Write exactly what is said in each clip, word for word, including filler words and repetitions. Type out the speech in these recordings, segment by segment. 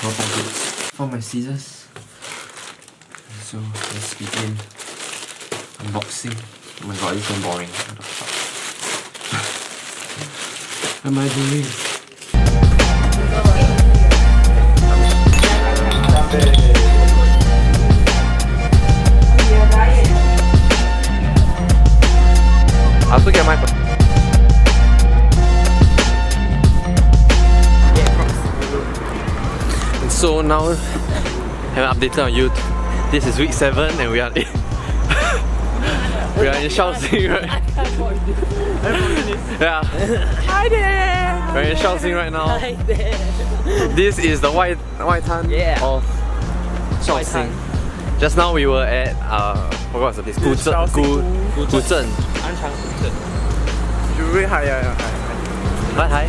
More packets for my scissors. So let's begin unboxing. Oh my god, this is so boring. What the fuck? What am I doing? I also get my. And so now, I have updated on YouTube. This is week seven, and we are in we are in Shaoxing, right? Yeah. Hi there. We're in Shaoxing right now. Hi there. This is the White White Tan Yeah. of Shaoxing. Just now we were at uh, forgot what's the place? Guzheng. Gu Guzheng. Anchang Guzheng. You really hi, yeah, yeah, hi. What hi?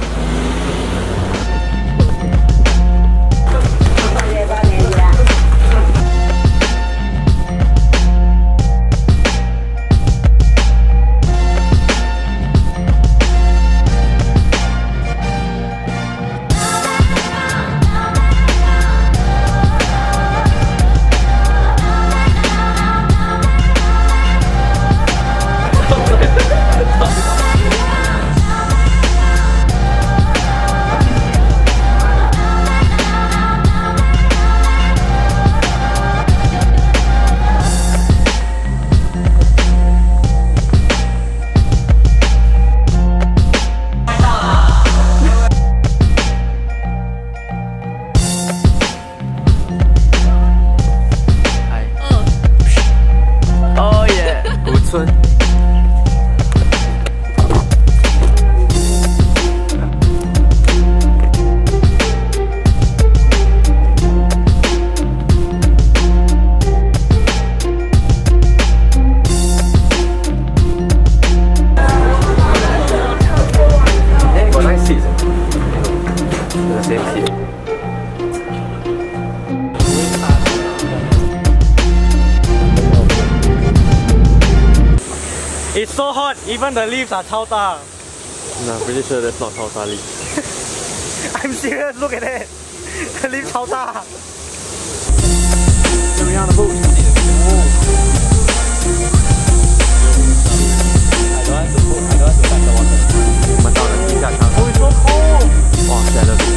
It's so hot, even the leaves are chao ta. No, I'm pretty sure that's not Chao Ta leaf. I'm serious, look at it. The leaves chao ta. We're on the boat. I don't want to put, I don't want to touch the water. Oh, it's so cold! Oh, shit, I love it.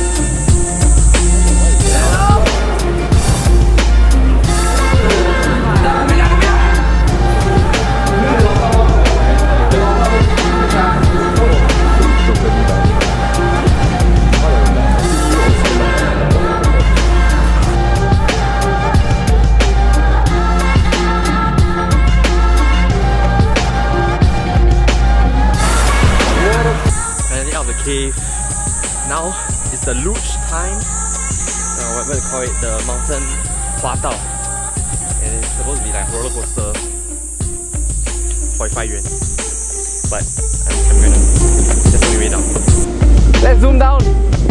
Cave. Now it's the luge time, uh, whatever they call it, the mountain Hua Dao, and it's supposed to be like roller coaster, forty-five yuan. But I'm, I'm gonna just on the way down. Let's zoom down.